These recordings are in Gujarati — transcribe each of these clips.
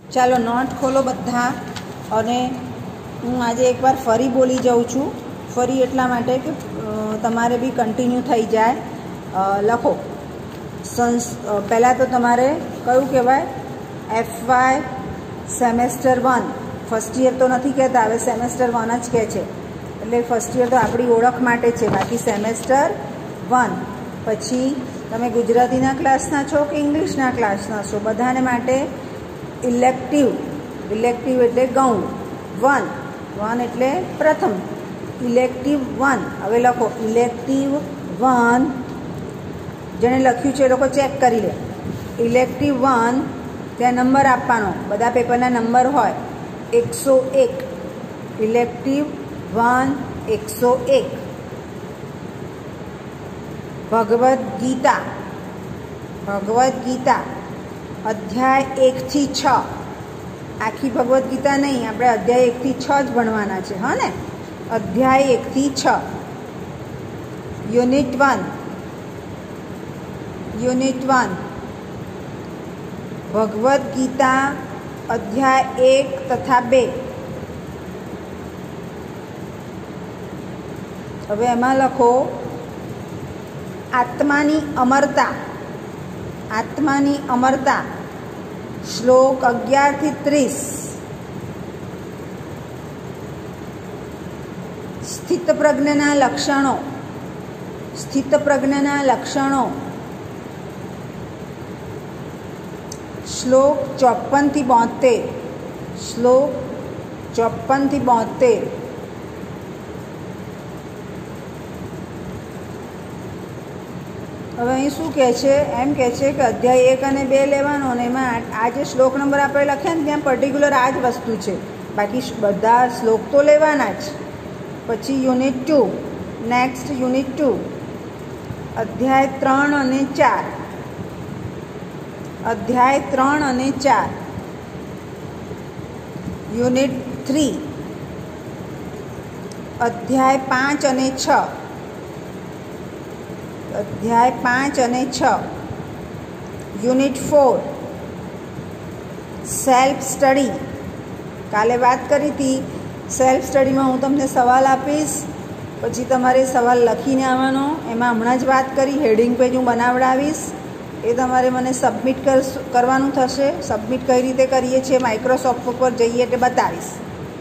ચાલો નોટ ખોલો બધા અને હું આજે એકવાર ફરી બોલી જાઉં છું. ફરી એટલા માટે કે તમારે બી કન્ટિન્યુ થઈ જાય. લખો. પહેલાં તો તમારે કયું કહેવાય? FY semester 1. ફર્સ્ટ યર તો નથી કહેતા, હવે સેમેસ્ટર 1 જ કહે છે. એટલે ફર્સ્ટ યર તો આપણી ઓળખ માટે છે, બાકી સેમેસ્ટર 1. પછી તમે ગુજરાતીના ક્લાસના છો કે ઇંગ્લિશના ક્લાસના છો, બધાને માટે ઇલેક્ટિવ એટલે ગૌણ. 1 એટલે પ્રથમ. ઇલેક્ટિવ 1. હવે લખો ઇલેક્ટિવ 1. જેણે લખ્યું છે એ લોકો ચેક કરી લે. ઇલેક્ટિવ 1 ત્યાં નંબર આપવાનો, બધા પેપરના નંબર હોય. 101. ઇલેક્ટિવ 1 101. ભગવદ્ ગીતા અધ્યાય 1 થી 6. આખી ભગવદ્ ગીતા નહીં, આપણે અધ્યાય 1 થી 6 જ ભણવાના છે. હા ને? અધ્યાય 1 થી 6. યુનિટ 1 ભગવદ્ ગીતા અધ્યાય 1 તથા 2. હવે એમાં લખો આત્માની અમરતા. શ્લોક 11 થી 30. સ્થિતપ્રજ્ઞના લક્ષણો. શ્લોક 54 થી 72. હવે અહીં શું કહે છે? એમ કહે છે કે અધ્યાય 1 અને 2 લેવાનો, અને એમાં આ જે શ્લોક નંબર આપણે લખ્યા ને ત્યાં પર્ટિક્યુલર આ જ વસ્તુ છે, બાકી બધા શ્લોક તો લેવાના જ. પછી યુનિટ 2. નેક્સ્ટ યુનિટ 2 અધ્યાય 3 અને 4. યુનિટ 3 અધ્યાય 5 અને 6. Unit 4 self study. કાલે વાત કરી હતી સેલ્ફ સ્ટડીમાં હું તમને સવાલ આપીશ, પછી તમારે સવાલ લખીને આવવાનો. એમાં હમણાં જ વાત કરી, હેડિંગ પેજ હું બનાવડાવીશ, એ તમારે મને સબમિટ કરવાનું થશે. સબમિટ કઈ રીતે કરીએ છીએ માઇક્રોસોફ્ટ ઉપર જઈએ એટલે બતાવીશ.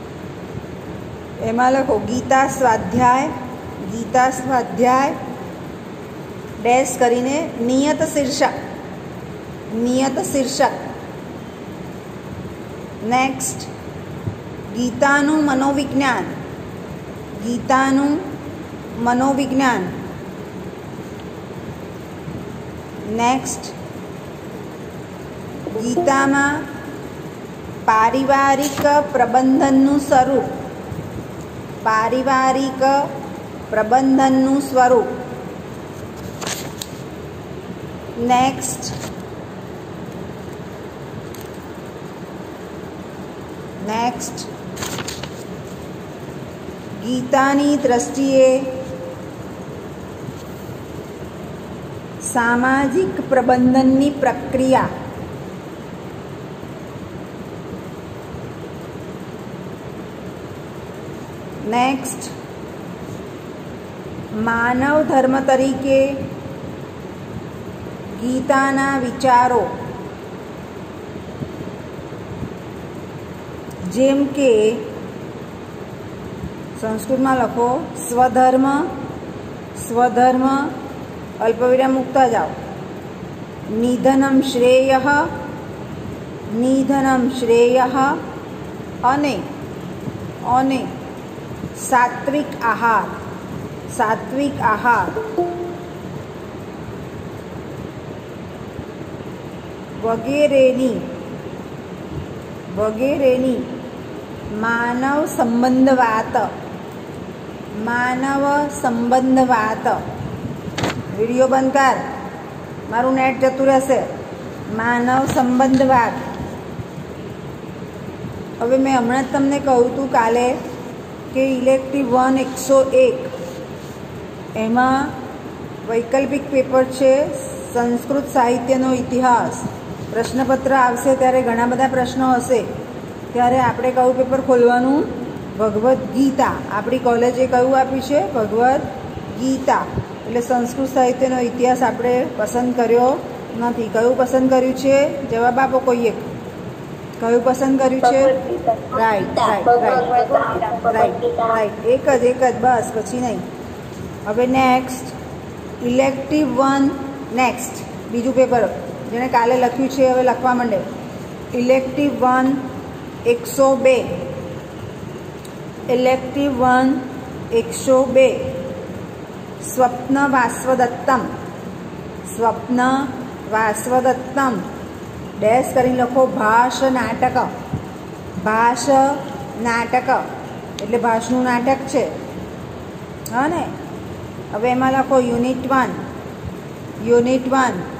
એમાં લખો ગીતા સ્વાધ્યાય ડેશ કરીને નિયત શીર્ષક. નેક્સ્ટ ગીતાનું મનોવિજ્ઞાન. નેક્સ્ટ ગીતામાં પારિવારિક પ્રબંધનનું સ્વરૂપ. નેક્સ્ટ ગીતાની દ્રષ્ટિએ સામાજિક પ્રબંધનની પ્રક્રિયા. નેક્સ્ટ માનવ ધર્મ તરીકે ગીતાના વિચારો, જેમ કે સંસ્કૃતમાં લખો સ્વધર્મ અલ્પવિરામ મૂકતા જાઓ. નિધનમ શ્રેય અને સાત્વિક આહાર વગેરેની માનવ સંબંધવાત. વિડીયો બંધ કર, મારું નેટ જતું રહેશે. માનવ સંબંધવાત. હવે મેં હમણાં જ તમને કહ્યું હતું કાલે કે ઇલેક્ટિવ 1 101 એમાં વૈકલ્પિક પેપર છે સંસ્કૃત સાહિત્યનો ઇતિહાસ. પ્રશ્નપત્ર આવશે ત્યારે ઘણા બધા પ્રશ્નો હશે, ત્યારે આપણે કયું પેપર ખોલવાનું? ભગવદ્ ગીતા. આપણી કોલેજે કયું આપ્યું છે? ભગવદ્ ગીતા. એટલે સંસ્કૃત સાહિત્યનો ઇતિહાસ આપણે પસંદ કર્યો નથી. કયું પસંદ કર્યું છે? જવાબ આપો કોઈ એક. કયું પસંદ કર્યું છે? Right right right right right. એક જ બસ, પછી નહીં. હવે નેક્સ્ટ ઇલેક્ટિવ 1. નેક્સ્ટ બીજું પેપર જેણે કાલે લખ્યું છે હવે લખવા માંડે. ઇલેક્ટિવ 1 102. ઇલેક્ટિવ 1 102. સ્વપ્ન વાસવદત્તમ. સ્વપ્ન વાસવદત્તમ. ડેશ કરી લખો ભાષ નાટક. ભાષ નાટક એટલે ભાષનું નાટક છે, હા ને. હવે એમાં લખો યુનિટ 1. યુનિટ 1